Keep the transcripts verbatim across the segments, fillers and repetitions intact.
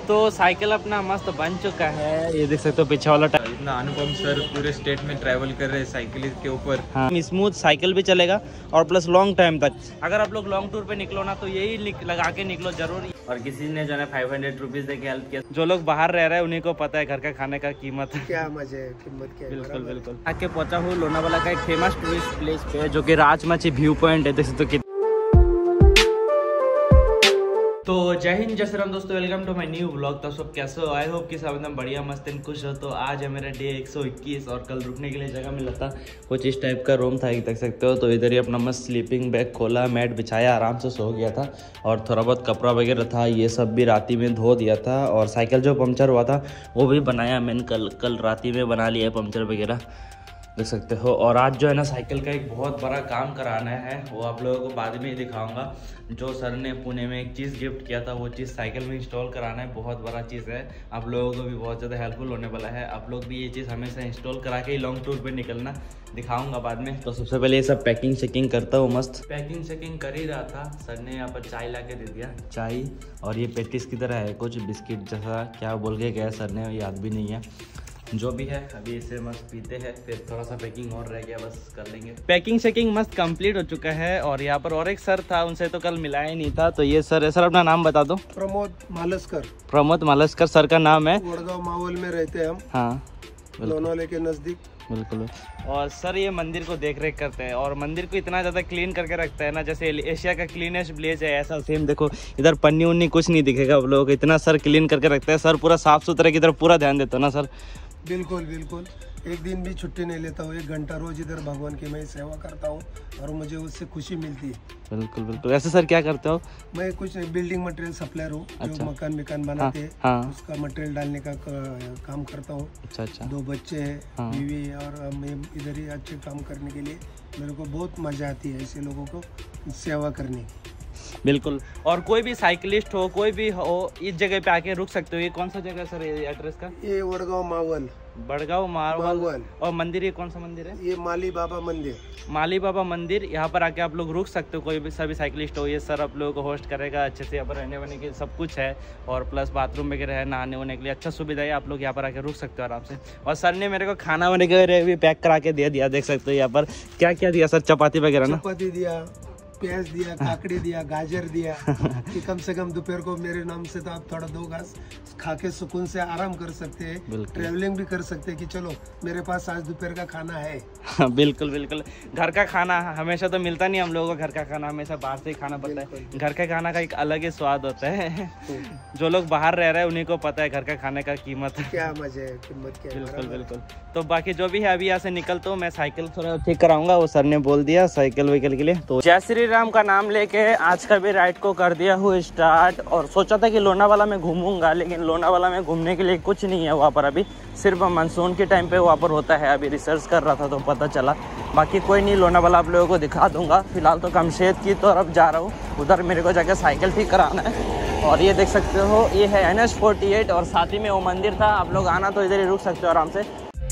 तो साइकिल अपना मस्त बन चुका है, ये देख सकते हो पीछे वाला टायर। इतना अनुपम सर पूरे स्टेट में ट्रैवल कर रहे हैं साइकिल के ऊपर। हाँ, स्मूथ साइकिल भी चलेगा और प्लस लॉन्ग टाइम तक। अगर आप लोग लॉन्ग टूर पे निकलो ना तो यही लगा के निकलो जरूर। और किसी ने जो है फाइव हंड्रेड रुपीज दे के हेल्प किया। जो लोग बाहर रह रहे हैं उन्हीं को पता है घर का खाने का कीमत क्या मजे है, कीमत क्या है। बिल्कुल बिल्कुल। आके पहुंचा हूँ लोनावाला का एक फेमस टूरिस्ट प्लेस पे जो कि राजमाची व्यू पॉइंट है। देख सकते हो। तो जय हिंद जय श्री राम दोस्तों, welcome to my new vlog. तो सब कैसे हो? आई होप कि सब एकदम बढ़िया मस्त एंड खुश हो। तो आज है मेरा डे एक सौ इक्कीस और कल रुकने के लिए जगह मिला था। कुछ इस टाइप का रूम था, एक देख सकते हो। तो इधर ही अपना मस्त स्लीपिंग बैग खोला, मैट बिछाया, आराम से सो गया था। और थोड़ा बहुत कपड़ा वगैरह था, ये सब भी राती में धो दिया था। और साइकिल जो पंक्चर हुआ था वो भी बनाया मैंने, कल कल राती में बना लिया पंक्चर वगैरह, देख सकते हो। और आज जो है ना साइकिल का एक बहुत बड़ा काम कराना है, वो आप लोगों को बाद में ही दिखाऊंगा। जो सर ने पुणे में एक चीज़ गिफ्ट किया था वो चीज़ साइकिल में इंस्टॉल कराना है। बहुत बड़ा चीज़ है, आप लोगों को भी बहुत ज़्यादा हेल्पफुल होने वाला है। आप लोग भी ये चीज़ हमेशा इंस्टॉल करा के ही लॉन्ग टूर पे निकलना, दिखाऊंगा बाद में। तो सबसे पहले ये सब पैकिंग शेकिंग करता हूँ। मस्त पैकिंग शेकिंग कर ही रहा था, सर ने यहाँ पर चाय ला के दे दिया, चाय। और ये पेटिस की तरह है कुछ बिस्किट जैसा, क्या बोल के गया सर ने याद भी नहीं है। जो भी है अभी इसे मस्त पीते हैं, फिर थोड़ा सा पैकिंग और रह गया, बस कर लेंगे। पैकिंग शेकिंग मस्त कंप्लीट हो चुका है। और यहाँ पर और एक सर था, उनसे तो कल मिला ही नहीं था। तो ये सर है। सर अपना नाम बता दो। प्रमोद मालस्कर। प्रमोद मालस्कर सर का नाम है। वडगांव मावल में रहते हैं हम। हाँ, लोनावले के नजदीक। बिल्कुल। और सर ये मंदिर को देख रेख करते हैं और मंदिर को इतना ज़्यादा क्लीन करके रखता है ना, जैसे एशिया का क्लीनेस्ट विलेज है ऐसा सेम। देखो इधर पन्नी उन्नी कुछ नहीं दिखेगा आप लोगों को, इतना सर क्लीन करके रखता है। सर पूरा साफ सुथरा की तरफ पूरा ध्यान देता है ना सर। बिल्कुल बिल्कुल, एक दिन भी छुट्टी नहीं लेता हूँ। एक घंटा रोज इधर भगवान की मैं सेवा करता हूँ और मुझे उससे खुशी मिलती है। बिल्कुल बिल्कुल। ऐसे सर क्या करते हो? मैं कुछ बिल्डिंग मटेरियल सप्लायर हूँ। अच्छा। जो मकान मकान बनाते हैं, हाँ, उसका मटेरियल डालने का काम करता हूँ। अच्छा अच्छा। दो बच्चे हैं, हाँ, बीवी, और मैं इधर ही अच्छे काम करने के लिए मेरे को बहुत मजा आती है ऐसे लोगों को सेवा करने की। बिल्कुल। और कोई भी साइकिलिस्ट हो, कोई भी हो, इस जगह पे आके रुक सकते हो। ये कौन सा जगह सर ये एड्रेस का? ये वडगांव मावल। वडगांव मावल। और मंदिर ये कौन सा मंदिर है? ये माली बाबा मंदिर। माली बाबा मंदिर। यहाँ पर आके आप लोग रुक सकते हो, कोई भी सभी साइकिलिस्ट हो। ये सर आप लोगों को होस्ट करेगा अच्छे से। यहाँ पर रहने वहने के सब कुछ है और प्लस बाथरूम वगैरह है, नहाने वहाने के लिए अच्छा सुविधा है। आप लोग यहाँ पर आके रुक सकते हो आराम से। और सर ने मेरे को खाना वाने के भी पैक करा के दे दिया, देख सकते हो। यहाँ पर क्या क्या दिया सर? चपाती वगैरह ना? चपाती दिया, प्याज दिया, काकड़ी दिया, गाजर दिया कि कम से कम दोपहर को मेरे नाम से तो आप थोड़ा दो घास खा के सुकून से आराम कर सकते हैं, ट्रैवलिंग भी कर सकते हैं कि चलो मेरे पास आज दोपहर का खाना है। बिल्कुल बिल्कुल। घर का खाना हमेशा तो मिलता नहीं हम लोगों को, घर का खाना हमेशा बाहर से ही खाना पड़ता है। घर के खाना का एक अलग ही स्वाद होता है। जो लोग बाहर रह रहे हैं उन्हीं को पता है घर का खाने का कीमत क्या मजे है, कीमत क्या। बिल्कुल बिल्कुल। तो बाकी जो भी है अभी यहाँ से निकलता हूँ मैं, साइकिल थोड़ा ठीक कराऊंगा, वो सर ने बोल दिया साइकिल वाइकिल के लिए। तो जय श्री राम का नाम लेके आज का भी राइड को कर दिया हूँ स्टार्ट। और सोचा था कि लोनावाला में घूमूंगा, लेकिन लोनावाला में घूमने के लिए कुछ नहीं है वहाँ पर अभी, सिर्फ मानसून के टाइम पे वहाँ पर होता है। अभी रिसर्च कर रहा था तो पता चला। बाकी कोई नहीं, लोनावाला आप लोगों को दिखा दूंगा। फिलहाल तो कमशेद की तरफ जा रहा हूँ, उधर मेरे को जाकर साइकिल ठीक कराना है। और ये देख सकते हो ये है एन एच फोर्टी एट और साथ ही में वो मंदिर था। आप लोग आना तो इधर ही रुक सकते हो आराम से।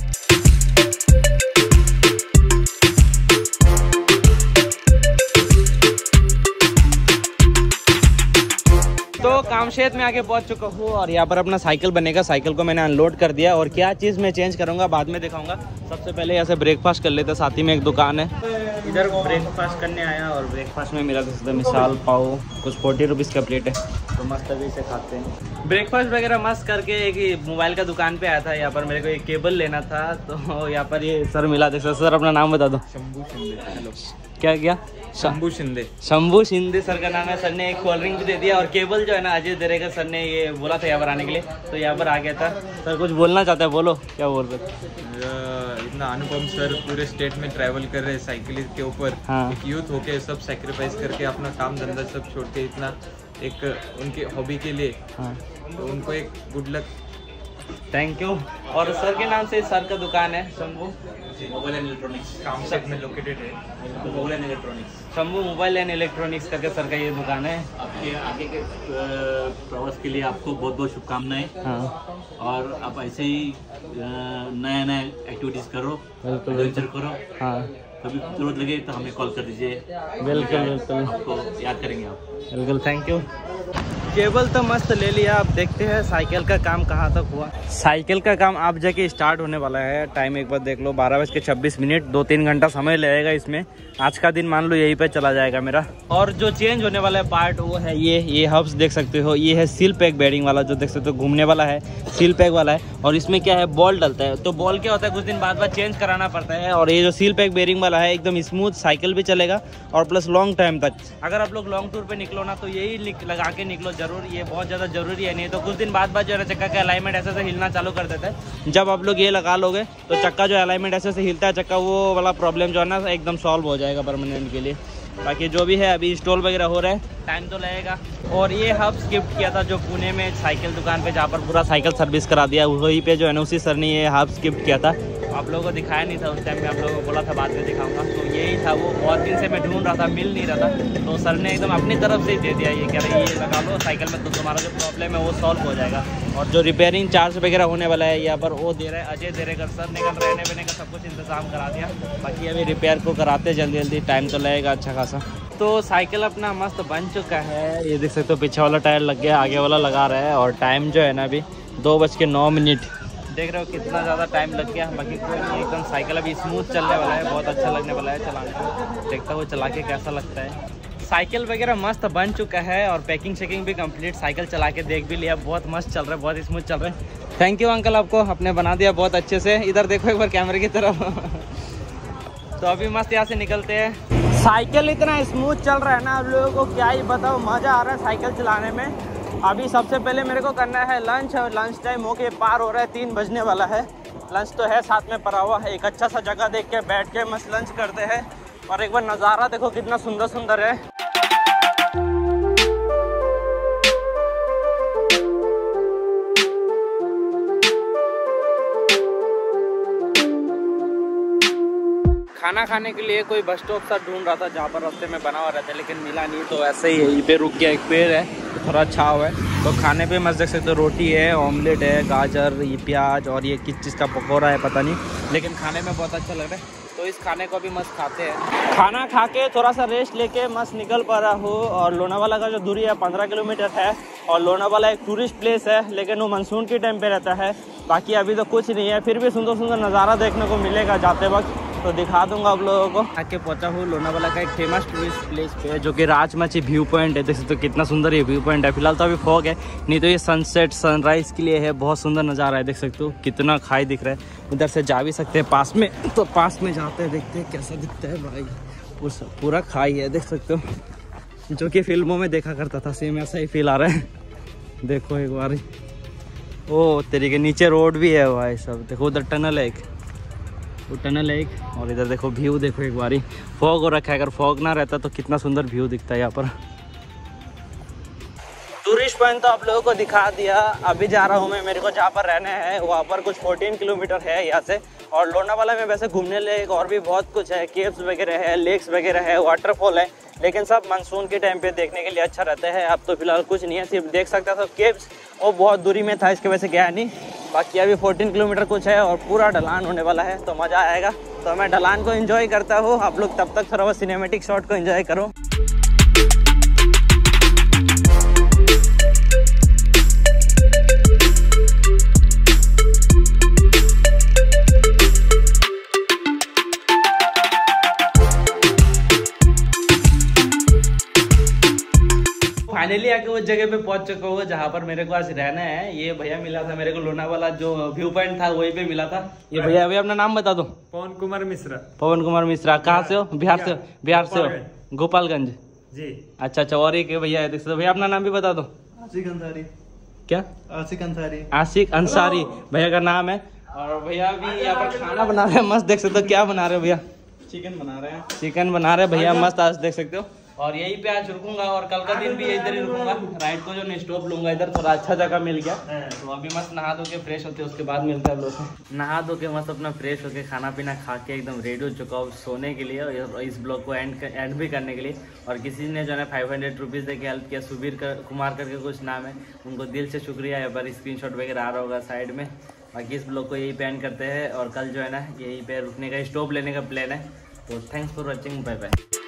तो कामशेद में आके पहुंच चुका हूँ और यहाँ पर अपना साइकिल बनेगा। साइकिल को मैंने अनलोड कर दिया और क्या चीज़ मैं चेंज करूँगा बाद में दिखाऊंगा। सबसे पहले यहाँ से ब्रेकफास्ट कर लेते, साथ ही में एक दुकान है। इधर ब्रेकफास्ट करने आया और ब्रेकफास्ट में मेरा मिसाल पाव कुछ फोर्टी रुपीज़ का प्लेट है, तो मस्त अभी से खाते हैं। ब्रेकफास्ट वगैरह मस्त करके एक मोबाइल का दुकान पे आया था। यहाँ पर मेरे को एक केबल लेना था, तो यहाँ पर ये सर मिला। देख सर अपना नाम बता दो। शंभू शिंदे। क्या क्या? शंभू शिंदे। शंभू शिंदे सर का नाम है। सर ने एक कोल्ड ड्रिंक भी दे दिया और केबल जो है ना अजय दरेगा सर ने ये बोला था यहाँ पर आने के लिए, तो यहाँ पर आ गया था। सर कुछ बोलना चाहता है, बोलो क्या बोल रहे? इतना अनुपम सर पूरे स्टेट में ट्रैवल कर रहे हैं साइकिल के ऊपर। हाँ। एक यूथ होके सब सैक्रिफाइस करके अपना काम धंधा सब छोड़ के इतना एक उनके हॉबी के लिए। हाँ। तो उनको एक गुड लक, थैंक यू। और सर के नाम से सर का दुकान है Shambhu mobile and electronics, Kamshet में लोकेटेड है। Mobile and electronics, Shambhu mobile and electronics करके सर का ये दुकान है। आपके आगे के प्रवास के लिए आपको बहुत बहुत शुभकामनाएं। हाँ। और आप ऐसे ही नया नया एक्टिविटीज करो, एडवेंचर करो। हाँ। कभी जरूरत लगे तो हमें कॉल कर दीजिए। बिल्कुल बिल्कुल, आपको याद करेंगे आप। बिल्कुल, थैंक यू। केबल तो मस्त ले लिया। अब देखते हैं साइकिल का काम कहाँ तक हुआ। साइकिल का काम अब जाके स्टार्ट होने वाला है। टाइम एक बार देख लो, बारह बज के छब्बीस मिनट। दो तीन घंटा समय लगेगा इसमें। आज का दिन मान लो यहीं पे चला जाएगा मेरा। और जो चेंज होने वाला है पार्ट वो है ये ये हब्स देख सकते हो। ये है सील पैक बेयरिंग वाला, जो देख सकते हो घूमने वाला है, सील पैक वाला है। और इसमें क्या है, बॉल डलता है। तो बॉल क्या होता है, कुछ दिन बाद बाद चेंज कराना पड़ता है। और ये जो सील पैक बेयरिंग वाला है एकदम स्मूथ साइकिल भी चलेगा और प्लस लॉन्ग टाइम तक। अगर आप लोग लॉन्ग टूर पे निकलो ना तो यही लगा के निकलो जरूर, ये बहुत ज़्यादा जरूरी है। नहीं तो कुछ दिन बाद बाद जो है चक्का का अलाइनमेंट ऐसे से हिलना चालू कर देता है। जब आप लोग ये लगा लोगे तो चक्का जो अलाइनमेंट ऐसे से हिलता है चक्का, वो वाला प्रॉब्लम जो है ना एकदम सॉल्व हो जाएगा परमानेंट के लिए। बाकी जो भी है अभी इंस्टॉल वगैरह हो रहा है, टाइम तो लगेगा। और ये हब्स गिफ्ट किया था जो पुणे में साइकिल दुकान पे, जहाँ पर पूरा साइकिल सर्विस करा दिया, वहीं पे जो है ना उसी सर ने ये हब्स गिफ्ट किया था। आप लोगों को दिखाया नहीं था उस टाइम पे, आप लोगों को बोला था बाद में दिखाऊंगा। तो यही था, वो बहुत दिन से मैं ढूंढ रहा था, मिल नहीं रहा था। तो सर ने एकदम अपनी तरफ से ही दे दिया। ये कह रहे ये लगा लो साइकिल में, तो तुम्हारा जो प्रॉब्लम है वो सॉल्व हो जाएगा। और जो रिपेयरिंग चार्ज वगैरह होने वाला है यहाँ पर वो दे रहे हैं अजय दे रहे। सर ने कल रहने वहने का सब कुछ इंतजाम करा दिया। बाकी अभी रिपेयर को कराते जल्दी जल्दी, टाइम तो लगेगा अच्छा खासा। तो साइकिल अपना मस्त बन चुका है। ये देख सकते हो पीछे वाला टायर लग गया, आगे वाला लगा रहा है। और टाइम जो है ना अभी दो बज के नौ मिनट देख रहे हो कितना ज़्यादा टाइम लग गया। बाकी कोई नहीं, एकदम साइकिल अभी स्मूथ चलने वाला है, बहुत अच्छा लगने वाला है चलाने को। देखता हुआ चला के कैसा लगता है। साइकिल वगैरह मस्त बन चुका है और पैकिंग शेकिंग भी कंप्लीट। साइकिल चला के देख भी लिया, बहुत मस्त चल रहा है, बहुत स्मूथ चल रहा है। थैंक यू अंकल, आपको आपने बना दिया बहुत अच्छे से। इधर देखो एक बार कैमरे की तरफ। तो अभी मस्त यहाँ से निकलते हैं। साइकिल इतना स्मूथ चल रहा है ना, आप लोगों को क्या ही बताओ, मज़ा आ रहा है साइकिल चलाने में। अभी सबसे पहले मेरे को करना है लंच, और लंच टाइम होके पार हो रहा है, तीन बजने वाला है। लंच तो है साथ में पड़ा हुआ है। एक अच्छा सा जगह देख के बैठ के मस्त लंच करते हैं। और एक बार नज़ारा देखो कितना सुंदर सुंदर है। खाना खाने के लिए कोई बस स्टॉप सा ढूंढ रहा था जहाँ पर रास्ते में बना हुआ रहता है, लेकिन मिला नहीं। तो ऐसे ही यहीं पे रुक गया, एक पेड़ है थोड़ा छाव है। तो खाने पे मस्त देख सकते हो, रोटी है, ऑमलेट है, गाजर, ये प्याज और ये किस चीज़ का पकौड़ा है पता नहीं, लेकिन खाने में बहुत अच्छा लग रहा है। तो इस खाने को भी मस्त खाते हैं। खाना खा के थोड़ा सा रेस्ट लेके मस्त निकल पा रहा हूँ। और लोनावाला का जो दूरी है पंद्रह किलोमीटर है। और लोनावाला एक टूरिस्ट प्लेस है, लेकिन वो मानसून के टाइम पे रहता है। बाकी अभी तो कुछ नहीं है, फिर भी सुंदर सुंदर नज़ारा देखने को मिलेगा जाते वक्त, तो दिखा दूंगा आप लोगों को। आके पहुंचा हूँ लोनावाला का एक फेमस टूरिस्ट प्लेस पे, जो कि राजमाची व्यू पॉइंट है। देख सकते हो कितना सुंदर ये व्यू पॉइंट है। फिलहाल तो अभी फॉग है, नहीं तो ये सनसेट सनराइज के लिए है। बहुत सुंदर नज़ारा है, देख सकते हो कितना खाई दिख रहा है। उधर से जा भी सकते हैं पास में, तो पास में जाते हैं, देखते हैं कैसा दिखता है भाई। पूरा खाई है देख सकते हो, जो कि फिल्मों में देखा करता था, सेम ऐसा ही फील आ रहा है। देखो एक बार, ओ तेरे के नीचे रोड भी है भाई सब। देखो उधर टनल है एक, वो टनल है एक। और इधर देखो व्यू देखो एक बारी। फॉग हो रखा है, अगर फॉग ना रहता तो कितना सुंदर व्यू दिखता है यहाँ पर। टूरिस्ट पॉइंट तो आप लोगों को दिखा दिया। अभी जा रहा हूँ मैं, मेरे को जहाँ पर रहना है वहाँ पर कुछ चौदह किलोमीटर है यहाँ से। और लोनावाला में वैसे घूमने लायक और भी बहुत कुछ है, केव्स वगैरह है, लेक्स वगैरह है, वाटरफॉल है, लेकिन सब मानसून के टाइम पे देखने के लिए अच्छा रहता है। अब तो फिलहाल कुछ नहीं है, सिर्फ देख सकता था केव्स, वो बहुत दूरी में था, इसके वजह से गया नहीं। बाकी अभी चौदह किलोमीटर कुछ है और पूरा ढलान होने वाला है, तो मज़ा आएगा। तो मैं ढलान को एंजॉय करता हूँ, आप लोग तब तक थोड़ा बहुत सिनेमेटिक शॉट को एंजॉय करो। फाइनली आके उस जगह पे पहुंच चुका हूँ जहाँ पर मेरे को आज रहना है। ये भैया मिला था मेरे को, लोनावाला जो व्यू पॉइंट था वहीं पे मिला था। ये भैया भैया अपना नाम बता दो। पवन कुमार मिश्रा। पवन कुमार मिश्रा, कहाँ से हो? बिहार से हो? बिहार से हो, गोपालगंज जी। अच्छा अच्छा। और एक भैया है, देख भैया अपना नाम भी बता दो। आशिक अंसारी। क्या? आशिक अंसारी। आशिक अंसारी भैया का नाम है। और भैया भी यहाँ पर खाना बना रहे हैं मस्त, देख सकते हो। क्या बना रहे हो भैया? चिकन बना रहे हैं। चिकन बना रहे भैया मस्त, आज देख सकते हो। और यहीं पे आज रुकूंगा और कल का दिन भी इधर ही रुकूंगा। राइट को जो नहीं स्टॉप लूंगा, इधर थोड़ा अच्छा जगह मिल गया। तो अभी मस्त नहा धो के फ्रेश होते, उसके बाद मिलता है लोग से। नहा धो के मस्त अपना फ्रेश होके खाना पीना खा के एकदम रेडी हो चुका हूँ सोने के लिए और इस ब्लॉग को एंड एंड भी करने के लिए। और किसी ने जो है फाइव हंड्रेड रुपीज़ दे के हेल्प किया, सुबीर कुमार करके कुछ नाम है, उनको दिल से शुक्रिया। एक बार स्क्रीन शॉट वगैरह आ रहा होगा साइड में। बाकी इस ब्लॉग को यही पे एंड करते हैं और कल जो है ना यहीं पे रुकने का, स्टॉप लेने का प्लान है। तो thanks for watching, bye bye.